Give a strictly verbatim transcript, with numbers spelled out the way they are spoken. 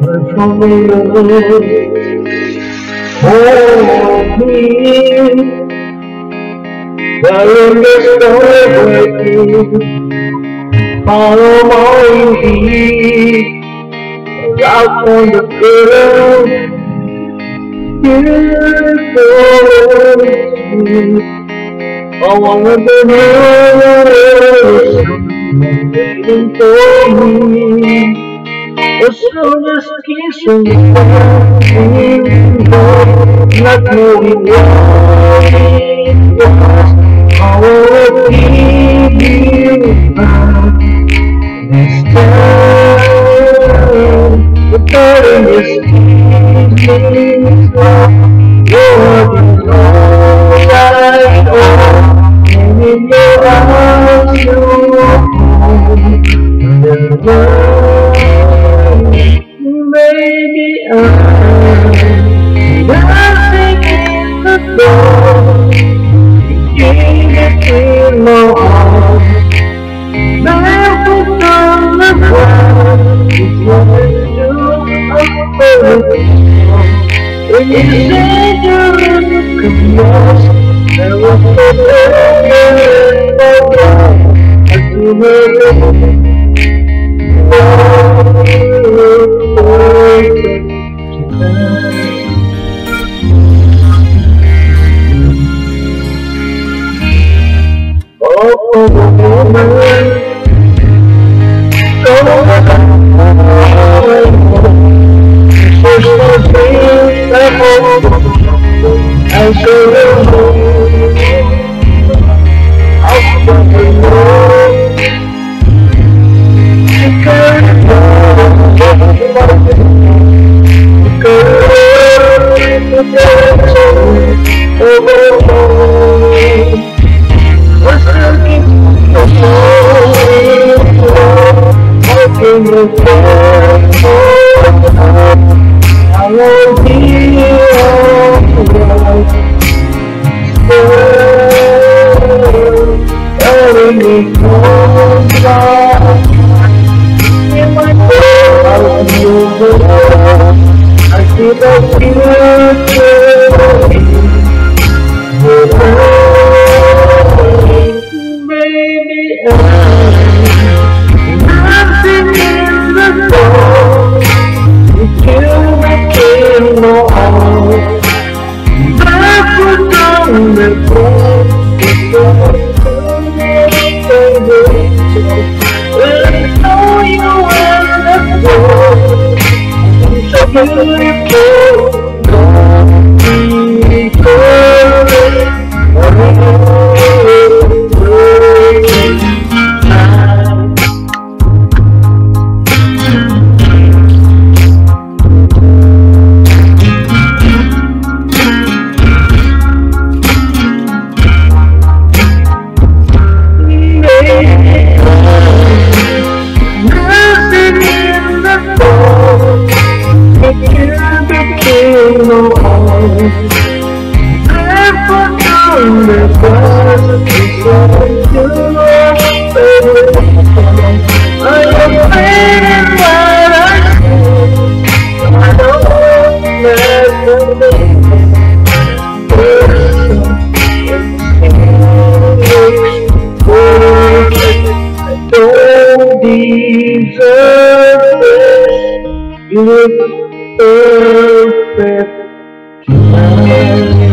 from you. Hold me, while the storm breaking. Follow my feet, out on the ground. Beautiful, I wanna be here, waiting for me. The strongest kiss of not knowing what it was. I will keep you back this time. The darkest evenings, you're the all I own, and in your arms you're home. The world, baby, I'm dancing in the dark. You gave it in my arms, barefoot on the ground. It's what I do, I'm falling. When you said you would come lost, there was no way in my life. I do not oh, woman, I show you I'll stop you more. You can't I won't be alright. Telling me come back in my soul, I'll be over. I see the future, baby. I'm dancing in the dark. You became my arms, barefoot on the ground. When I saw you in the floor, so beautiful, don't be cold. Barefoot on the grass, it's what I do. I am waiting while I see. I don't let the I don't deserve this. You look perfect tonight.